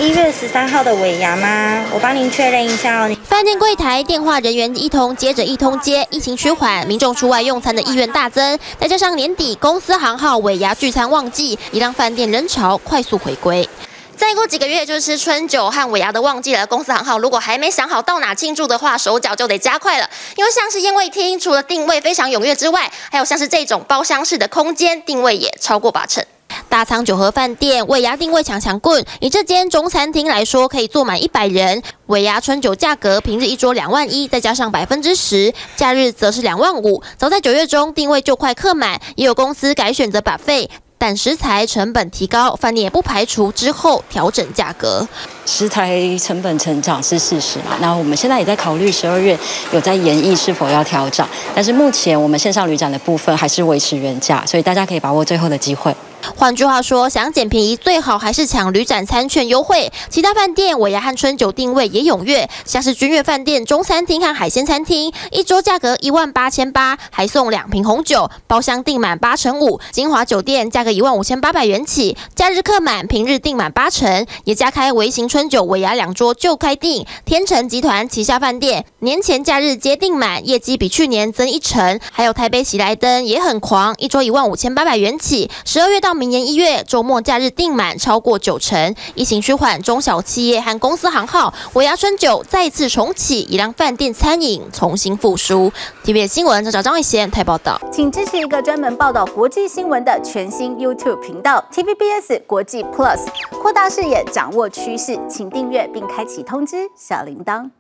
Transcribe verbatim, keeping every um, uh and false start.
一月十三号的尾牙吗？我帮您确认一下哦。 饭店柜台电话人员一通接着一通接，疫情趋缓，民众出外用餐的意愿大增，再加上年底公司行号尾牙聚餐旺季，也让饭店人潮快速回归。 再过几个月就是春酒和尾牙的旺季了，公司行号如果还没想好到哪庆祝的话，手脚就得加快了。因为像是宴会厅，除了定位非常踊跃之外，还有像是这种包厢式的空间，定位也超过八成。 大仓九和饭店尾牙定位强强棍，以这间中餐厅来说，可以坐满一百人。尾牙春酒价格平日一桌两万一，再加上百分之十，假日则是两万五。早在九月中定位就快客满，也有公司改选择buffet。 但食材成本提高，饭店也不排除之后调整价格。 食材成本成长是事实嘛？那我们现在也在考虑十二月有在研议是否要调整，但是目前我们线上旅展的部分还是维持原价，所以大家可以把握最后的机会。 换句话说，想捡便宜，最好还是抢旅展餐券优惠。其他饭店尾牙和春酒定位也踊跃，像是君悦饭店中餐厅和海鲜餐厅，一桌价格一万八千八，还送两瓶红酒，包厢订满八成五。金华酒店价格一万五千八百元起，假日客满，平日订满八成，也加开微型春酒尾牙两桌就开订。天成集团旗下饭店年前假日皆订满，业绩比去年增一成。还有台北喜来登也很狂，一桌一万五千八百元起，十二月到 明年一月周末假日订满超过九成，疫情趋缓，中小企业和公司行号尾牙春酒再次重启，也让饭店餐饮重新复苏。T V B S 新闻，张张一贤台报道。 请支持一个专门报道国际新闻的全新 YouTube 频道 T V B S 国际 Plus， 扩大视野，掌握趋势，请订阅并开启通知小铃铛。